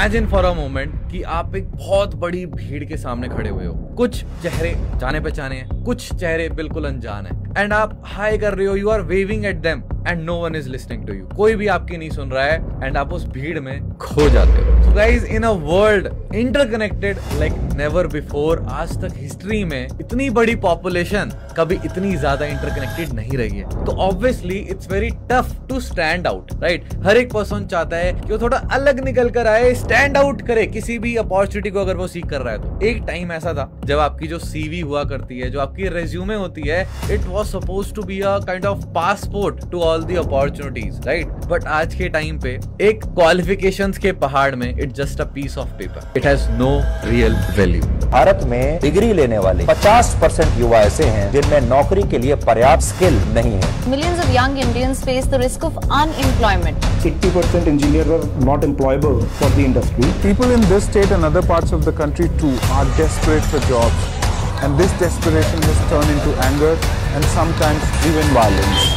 Imagine for a moment कि आप एक बहुत बड़ी भीड़ के सामने खड़े हुए हो। कुछ चेहरे जाने पहचाने हैं, कुछ चेहरे बिल्कुल अनजान है, एंड आप हाई कर रहे हो, you are waving at them and no one is listening to you. कोई भी आपकी नहीं सुन रहा है एंड आप उस भीड़ में खो जाते हो। So guys, in a world interconnected like never before, आज तक हिस्ट्री में इतनी बड़ी पॉपुलेशन कभी इतनी ज्यादा इंटरकनेक्टेड नहीं रही है। तो obviously it's very tough to stand out, right? हर एक पर्सन चाहता है कि वो थोड़ा अलग निकल कर आए, स्टैंड आउट करे किसी भी अपॉर्चुनिटी को अगर वो सीख कर रहा है तो। एक टाइम ऐसा था जब आपकी जो सीवी हुआ करती है, जो आपकी रेज्यूमे होती है, it was supposed to be a kind of passport to all the opportunities, right? But आज के टाइम पे एक क्वालिफिकेशंस के पहाड़ में it just a piece of paper, it has no real value. Bharat में डिग्री लेने वाले 50% युवा ऐसे हैं जिनमें नौकरी के लिए पर्याप्त स्किल नहीं है। Millions of young Indians face the risk of unemployment. 80% engineers are not employable for the industry. People in this state and other parts of the country too are desperate for jobs, and this desperation has turned into anger and sometimes even violence.